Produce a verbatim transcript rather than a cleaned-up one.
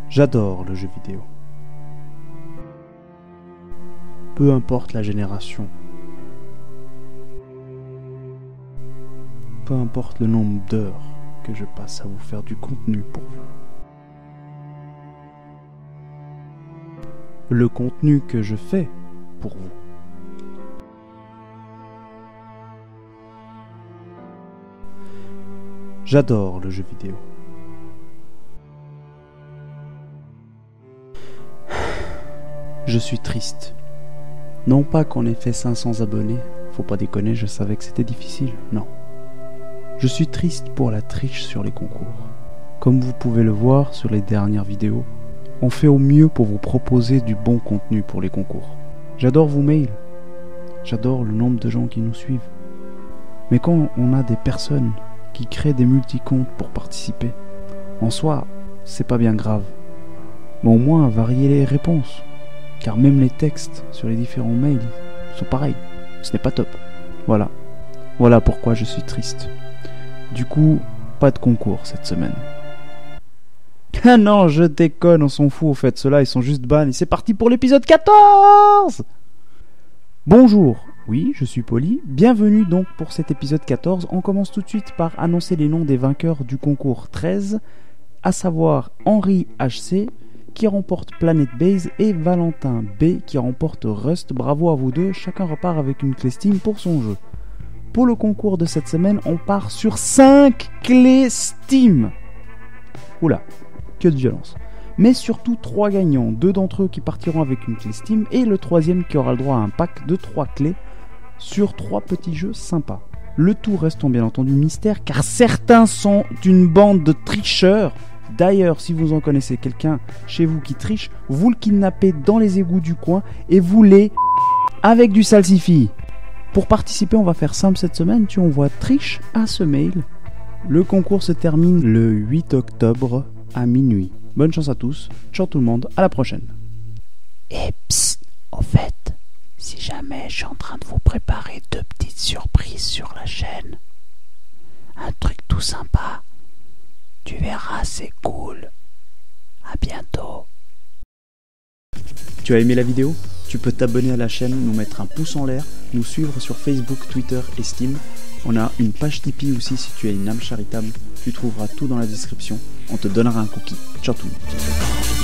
J'adore le jeu vidéo. Peu importe la génération. Peu importe le nombre d'heures que je passe à vous faire du contenu pour vous. Le contenu que je fais pour vous. J'adore le jeu vidéo. Je suis triste. Non pas qu'on ait fait cinq cents abonnés, faut pas déconner, je savais que c'était difficile, non. Je suis triste pour la triche sur les concours. Comme vous pouvez le voir sur les dernières vidéos, on fait au mieux pour vous proposer du bon contenu pour les concours. J'adore vos mails, j'adore le nombre de gens qui nous suivent. Mais quand on a des personnes qui créent des multi-comptes pour participer, en soi, c'est pas bien grave. Mais au moins, varier les réponses. Car même les textes sur les différents mails sont pareils. Ce n'est pas top. Voilà. Voilà pourquoi je suis triste. Du coup, pas de concours cette semaine. Ah non, je déconne, on s'en fout au fait. Ceux-là, ils sont juste ban. Et c'est parti pour l'épisode quatorze. Bonjour. Oui, je suis Poli. Bienvenue donc pour cet épisode quatorze. On commence tout de suite par annoncer les noms des vainqueurs du concours treize, à savoir Henri H C, qui remporte Planet Base, et Valentin B, qui remporte Rust. Bravo à vous deux, chacun repart avec une clé Steam pour son jeu. Pour le concours de cette semaine, on part sur cinq clés Steam. Oula, que de violence. Mais surtout trois gagnants, deux d'entre eux qui partiront avec une clé Steam, et le troisième qui aura le droit à un pack de trois clés sur trois petits jeux sympas. Le tout restant bien entendu mystère, car certains sont une bande de tricheurs. D'ailleurs, si vous en connaissez quelqu'un chez vous qui triche, vous le kidnappez dans les égouts du coin et vous les avec du salsifis. Pour participer, on va faire simple cette semaine, tu envoies triche à ce mail. Le concours se termine le huit octobre à minuit. Bonne chance à tous, ciao tout le monde, à la prochaine. Et psst, au fait, si jamais je suis en train de vous préparer deux petites surprises sur la chaîne, un truc tout sympa, tu verras, c'est cool. À bientôt. Tu as aimé la vidéo ? Tu peux t'abonner à la chaîne, nous mettre un pouce en l'air, nous suivre sur Facebook, Twitter et Steam. On a une page Tipeee aussi si tu as une âme charitable. Tu trouveras tout dans la description. On te donnera un cookie. Ciao tout le monde.